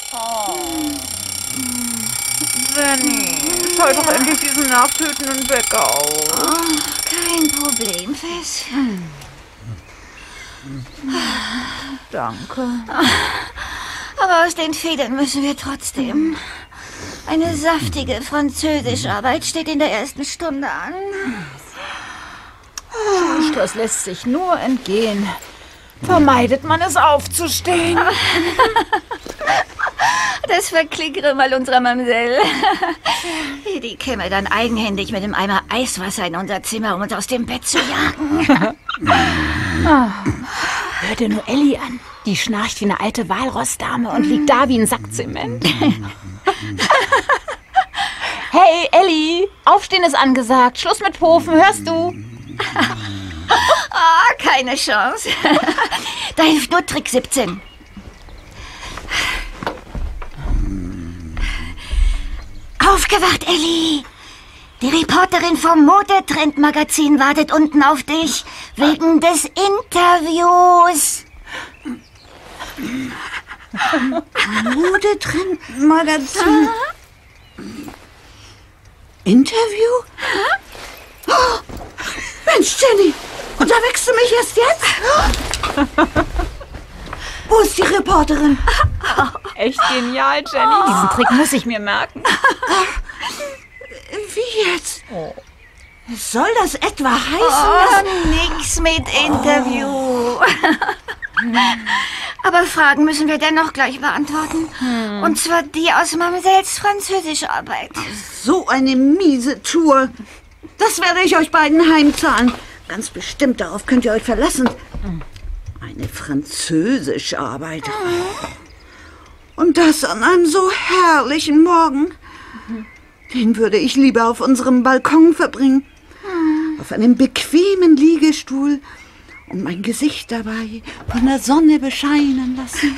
Jenny, schalt doch endlich diesen nervtötenden Wecker aus. Oh, kein Problem, Fess. Danke. Aber aus den Federn müssen wir trotzdem. Eine saftige Französischarbeit steht in der ersten Stunde an. Schulstress lässt sich nur entgehen. Vermeidet man es aufzustehen. Das verklickere mal unserer Mamsell. Die käme dann eigenhändig mit einem Eimer Eiswasser in unser Zimmer, um uns aus dem Bett zu jagen. Hör dir nur Ellie an. Die schnarcht wie eine alte Walrossdame und liegt da wie ein Sack Zement. Hey, Ellie, Aufstehen ist angesagt. Schluss mit Pofen, hörst du? Keine Chance. Da hilft nur Trick 17. Aufgewacht, Ellie! Die Reporterin vom Modetrend-Magazin wartet unten auf dich, wegen des Interviews. Modetrend-Magazin? Interview? Oh, Mensch, Jenny! Und da wächst du mich erst jetzt? Wo ist die Reporterin? Echt genial, Jenny. Diesen Trick muss ich mir merken. Wie jetzt? Soll das etwa heißen, Nix mit Interview. Aber Fragen müssen wir dennoch gleich beantworten. Und zwar die aus Mamsells Französischarbeit. so eine miese Tour? Das werde ich euch beiden heimzahlen. Ganz bestimmt, darauf könnt ihr euch verlassen. Eine Französischarbeit. Und das an einem so herrlichen Morgen. Den würde ich lieber auf unserem Balkon verbringen. Auf einem bequemen Liegestuhl und mein Gesicht dabei von der Sonne bescheinen lassen.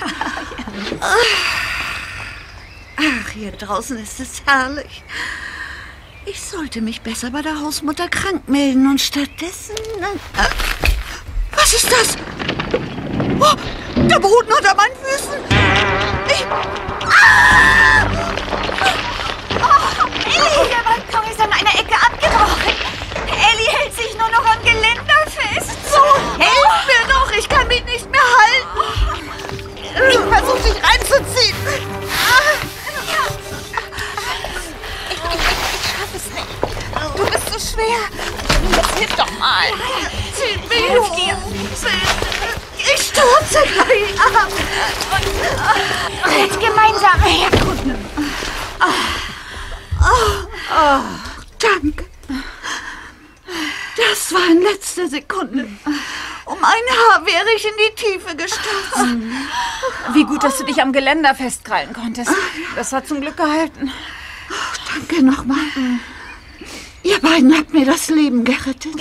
Ach, hier draußen ist es herrlich. Ich sollte mich besser bei der Hausmutter krank melden und stattdessen... was ist das? Oh, der Boden unter meinen Füßen. Ellie, der Balkon ist an einer Ecke abgebrochen. Ellie hält sich nur noch am Geländer fest. Helft mir doch, ich kann mich nicht mehr halten. Ich versuche dich reinzuziehen. Ich schaffe es nicht. Du bist so schwer. Jetzt hilf doch mal. Hilf dir. Ich stürze gleich ab. Jetzt gemeinsam herkunden. Danke. Das war in letzter Sekunde. Um ein Haar wäre ich in die Tiefe gestürzt. Wie gut, dass du dich am Geländer festkrallen konntest. Das hat zum Glück gehalten. Danke nochmal. Ihr beiden habt mir das Leben gerettet.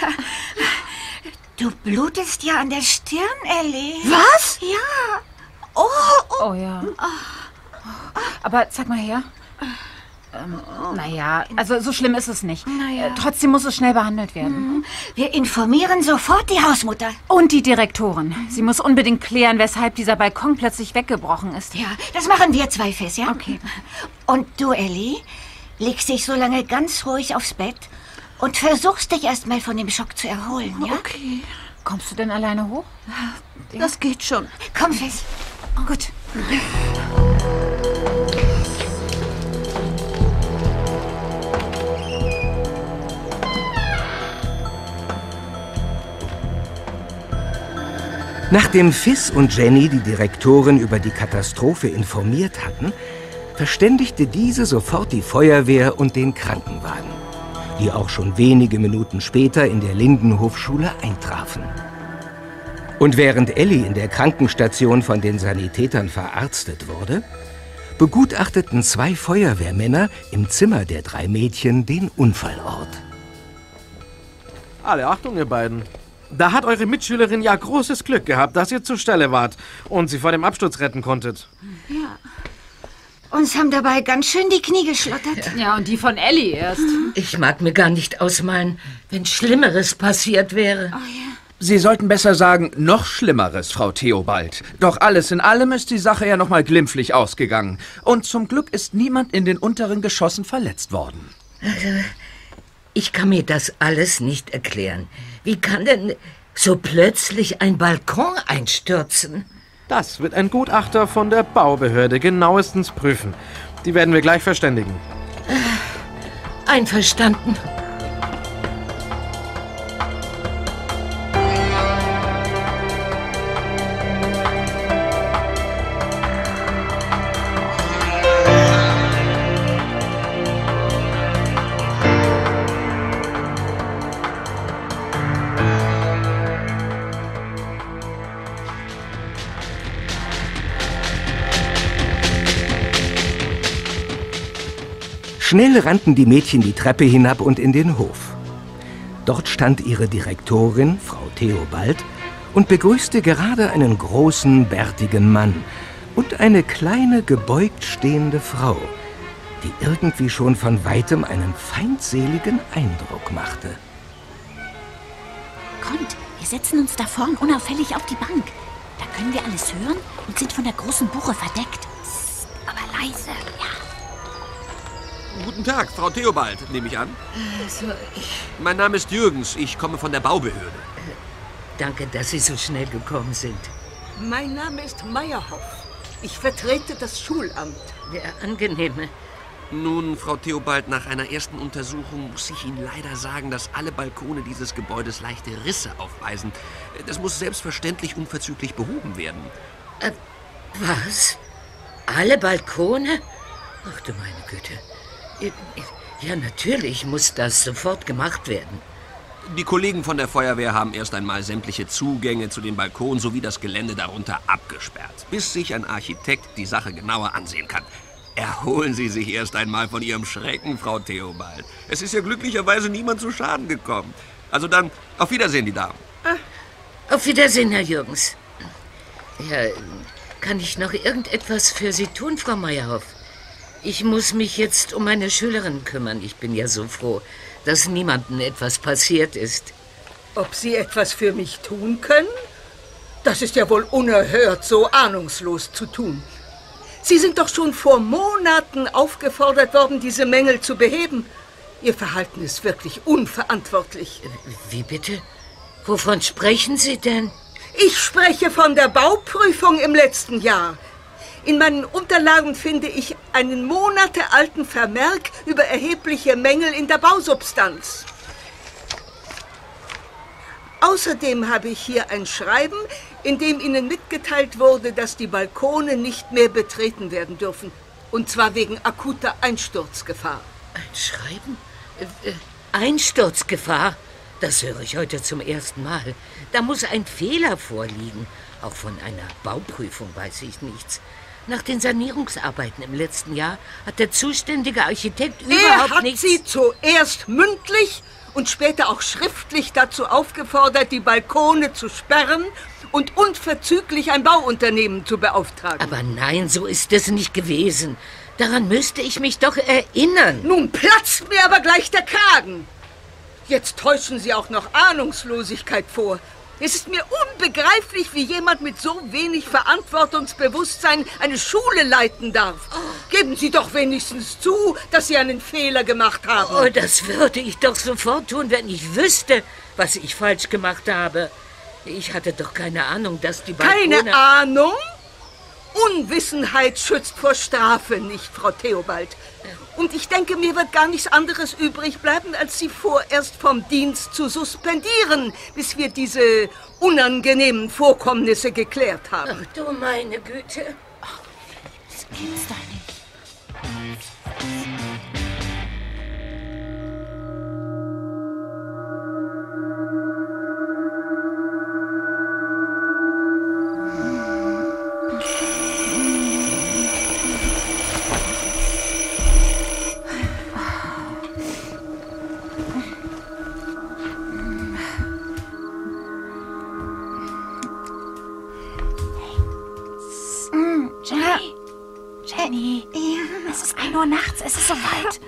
Du blutest ja an der Stirn, Ellie. Was? Ja. Oh ja. Aber zeig mal her. Naja, also so schlimm ist es nicht. Trotzdem muss es schnell behandelt werden. Wir informieren sofort die Hausmutter. Und die Direktorin. Sie muss unbedingt klären, weshalb dieser Balkon plötzlich weggebrochen ist. Ja, das machen wir zwei fest, ja? Okay. Und du, Ellie, legst dich so lange ganz ruhig aufs Bett und versuchst dich erstmal von dem Schock zu erholen, ja? Okay, Kommst du denn alleine hoch? das geht schon. Komm, Fess. Oh, gut. Nachdem Fizz und Jenny die Direktorin über die Katastrophe informiert hatten, verständigte diese sofort die Feuerwehr und den Krankenwagen, die auch schon wenige Minuten später in der Lindenhofschule eintrafen. Und während Ellie in der Krankenstation von den Sanitätern verarztet wurde, begutachteten 2 Feuerwehrmänner im Zimmer der 3 Mädchen den Unfallort. Alle Achtung, ihr beiden. Da hat eure Mitschülerin ja großes Glück gehabt, dass ihr zur Stelle wart und sie vor dem Absturz retten konntet. Ja. Uns haben dabei ganz schön die Knie geschlottert. Ja, und die von Ellie erst. Ich mag mir gar nicht ausmalen, wenn Schlimmeres passiert wäre. Sie sollten besser sagen, noch Schlimmeres, Frau Theobald. Doch alles in allem ist die Sache ja noch mal glimpflich ausgegangen. Und zum Glück ist niemand in den unteren Geschossen verletzt worden. Also, ich kann mir das alles nicht erklären. Wie kann denn so plötzlich ein Balkon einstürzen? Das wird ein Gutachter von der Baubehörde genauestens prüfen. Die werden wir gleich verständigen. Einverstanden. Schnell rannten die Mädchen die Treppe hinab und in den Hof. Dort stand ihre Direktorin, Frau Theobald, und begrüßte gerade einen großen, bärtigen Mann und eine kleine, gebeugt stehende Frau, die irgendwie schon von weitem einen feindseligen Eindruck machte. Kommt, wir setzen uns da vorn unauffällig auf die Bank. Da können wir alles hören und sind von der großen Buche verdeckt. Psst, aber leise, ja. Guten Tag, Frau Theobald, nehme ich an. Mein Name ist Jürgens, ich komme von der Baubehörde. Danke, dass Sie so schnell gekommen sind. Mein Name ist Meyerhoff. Ich vertrete das Schulamt. Der Angenehme. Nun, Frau Theobald, nach einer ersten Untersuchung muss ich Ihnen leider sagen, dass alle Balkone dieses Gebäudes leichte Risse aufweisen. Das muss selbstverständlich unverzüglich behoben werden. Was? Alle Balkone? Ach du meine Güte. Ja, natürlich muss das sofort gemacht werden. Die Kollegen von der Feuerwehr haben erst einmal sämtliche Zugänge zu den Balkonen sowie das Gelände darunter abgesperrt, bis sich ein Architekt die Sache genauer ansehen kann. Erholen Sie sich erst einmal von Ihrem Schrecken, Frau Theobald. Es ist ja glücklicherweise niemand zu Schaden gekommen. Also dann, auf Wiedersehen, die Damen. Auf Wiedersehen, Herr Jürgens. Ja, kann ich noch irgendetwas für Sie tun, Frau Meyerhoff? Ich muss mich jetzt um meine Schülerin kümmern. Ich bin ja so froh, dass niemandem etwas passiert ist. Ob Sie etwas für mich tun können? Das ist ja wohl unerhört, so ahnungslos zu tun. Sie sind doch schon vor Monaten aufgefordert worden, diese Mängel zu beheben. Ihr Verhalten ist wirklich unverantwortlich. Wie bitte? Wovon sprechen Sie denn? Ich spreche von der Bauprüfung im letzten Jahr. In meinen Unterlagen finde ich einen monatealten Vermerk über erhebliche Mängel in der Bausubstanz. Außerdem habe ich hier ein Schreiben, in dem Ihnen mitgeteilt wurde, dass die Balkone nicht mehr betreten werden dürfen. Und zwar wegen akuter Einsturzgefahr. Ein Schreiben? Einsturzgefahr? Das höre ich heute zum ersten Mal. Da muss ein Fehler vorliegen. Auch von einer Bauprüfung weiß ich nichts. Nach den Sanierungsarbeiten im letzten Jahr hat der zuständige Architekt überhaupt nichts... Er hat Sie zuerst mündlich und später auch schriftlich dazu aufgefordert, die Balkone zu sperren und unverzüglich ein Bauunternehmen zu beauftragen. Aber nein, so ist es nicht gewesen. Daran müsste ich mich doch erinnern. Nun platzt mir aber gleich der Kragen. Jetzt täuschen Sie auch noch Ahnungslosigkeit vor. Es ist mir unbegreiflich, wie jemand mit so wenig Verantwortungsbewusstsein eine Schule leiten darf. Geben Sie doch wenigstens zu, dass Sie einen Fehler gemacht haben. Oh, das würde ich doch sofort tun, wenn ich wüsste, was ich falsch gemacht habe. Ich hatte doch keine Ahnung, dass die Balkone... Keine Ahnung? Unwissenheit schützt vor Strafe nicht, Frau Theobald. Und ich denke, mir wird gar nichts anderes übrig bleiben, als Sie vorerst vom Dienst zu suspendieren, bis wir diese unangenehmen Vorkommnisse geklärt haben. Ach du meine Güte. Das gibt's doch nicht. Jenny, es ist 1 Uhr nachts, es ist soweit.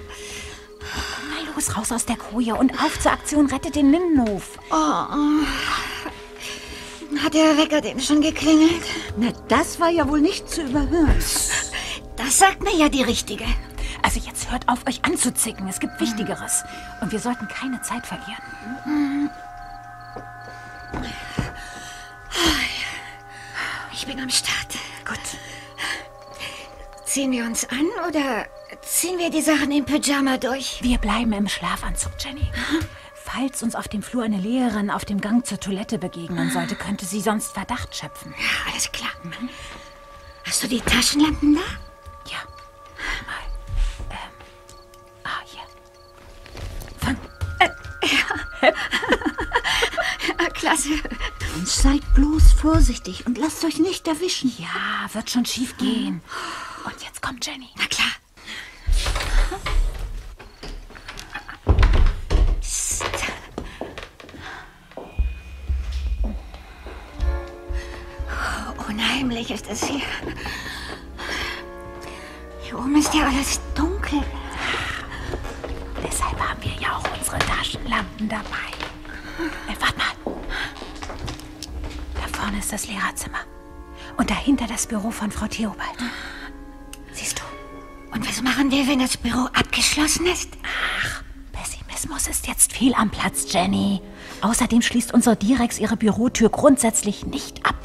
Komm mal los, raus aus der Koje und auf zur Aktion Rettet den Lindenhof. Hat der Wecker denn schon geklingelt? Na, das war ja wohl nicht zu überhören. Das sagt mir ja die Richtige. Also jetzt hört auf, euch anzuzicken. Es gibt Wichtigeres. Und wir sollten keine Zeit verlieren. Ich bin am Start. Gut. Ziehen wir uns an oder ziehen wir die Sachen im Pyjama durch? Wir bleiben im Schlafanzug, Jenny. Falls uns auf dem Flur eine Lehrerin auf dem Gang zur Toilette begegnen sollte, könnte sie sonst Verdacht schöpfen. Ja, alles klar. Hast du die Taschenlampen da? Ja. Mal. Hier. Fang. Klasse. Und seid bloß vorsichtig und lasst euch nicht erwischen. Ja, wird schon schief gehen. Und jetzt kommt Jenny. Na klar. Psst. Unheimlich ist es hier. Hier oben ist ja alles dunkel. Deshalb haben wir ja auch unsere Taschenlampen dabei. Warte mal. Da vorne ist das Lehrerzimmer. Und dahinter das Büro von Frau Theobald. Siehst du? Und was machen wir, wenn das Büro abgeschlossen ist? Ach, Pessimismus ist jetzt fehl am Platz, Jenny. Außerdem schließt unsere Direx ihre Bürotür grundsätzlich nicht ab.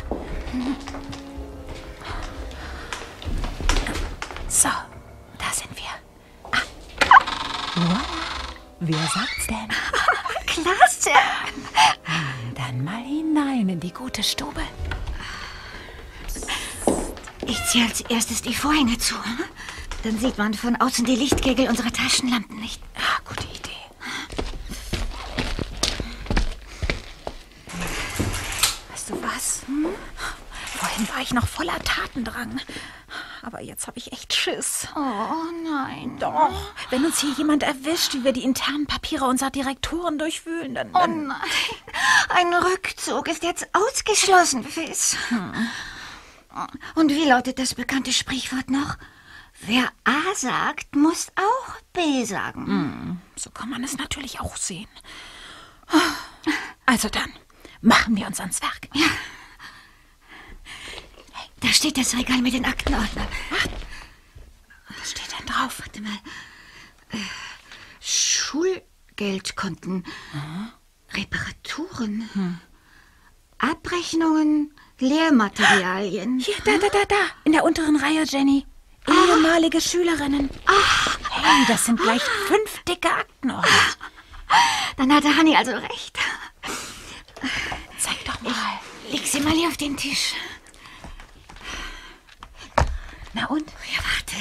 So, da sind wir. Voilà. Wer sagt's denn? Klasse! Dann mal hinein in die gute Stube. Ich ziehe als erstes die Vorhänge zu. Dann sieht man von außen die Lichtkegel unserer Taschenlampen nicht. Ah, gute Idee. Weißt du was? Vorhin war ich noch voller Tatendrang. Aber jetzt habe ich echt Schiss. Oh nein. Doch. Wenn uns hier jemand erwischt, wie wir die internen Papiere unserer Direktoren durchwühlen, dann... Oh nein. Ein Rückzug ist jetzt ausgeschlossen, Fizz. Und wie lautet das bekannte Sprichwort noch? Wer A sagt, muss auch B sagen. So kann man es natürlich auch sehen. Also dann, machen wir uns ans Werk. Ja. Da steht das Regal mit den Aktenordnern. Was steht denn drauf? Warte mal. Schulgeldkonten. Reparaturen. Abrechnungen, Lehrmaterialien. Hier, da. In der unteren Reihe, Jenny. Ehemalige Schülerinnen. Hey, das sind gleich 5 dicke Aktenordner. Dann hatte Hanni also recht. Zeig doch mal. Leg sie mal hier auf den Tisch. Na und? Ja,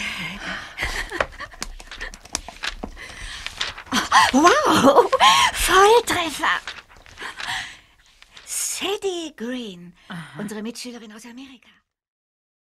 warte. Wow, Volltreffer. Sadie Green, unsere Mitschülerin aus Amerika.